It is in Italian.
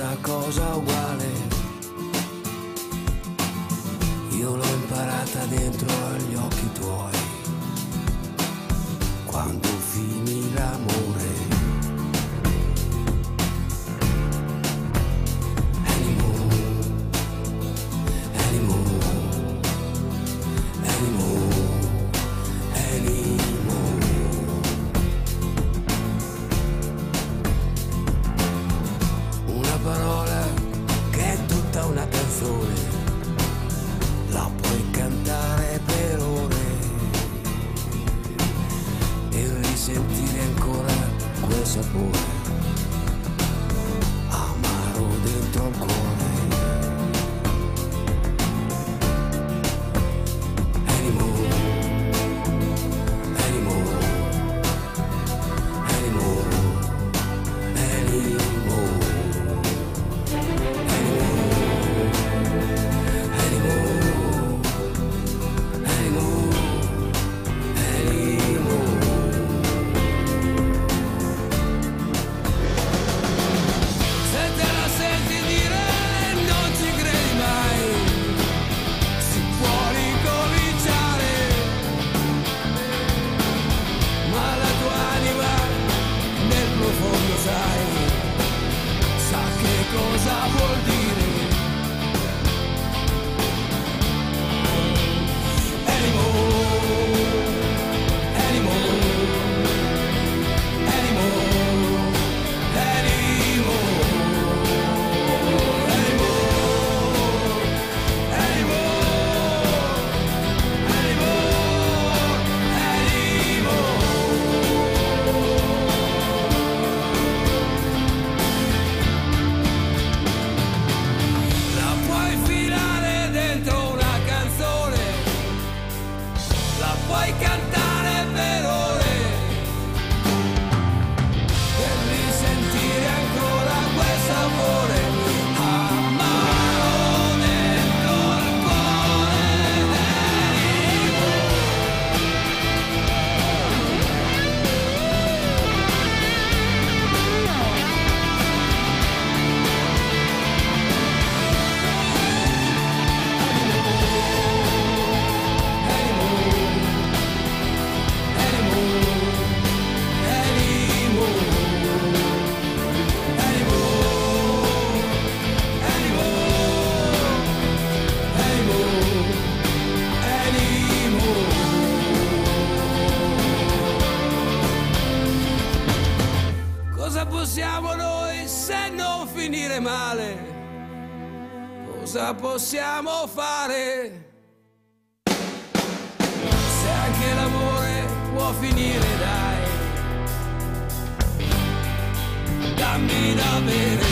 una cosa uguale, io l'ho imparata dentro agli occhi tuoi, quando finì l'amore. La puoi cantare per ore e risentire ancora quel sapore amaro dentro il cuore. Anymore, anymore, anymore, anymore. Cosa vuol dire? Anymore, anymore, anymore, anymore, anymore, puoi cantare per ore e risentire ancora quel sapore amaro dentro il cuore. Cosa possiamo noi se non finire male? Cosa possiamo fare? Se anche l'amore può finire, dai, dammi da bere.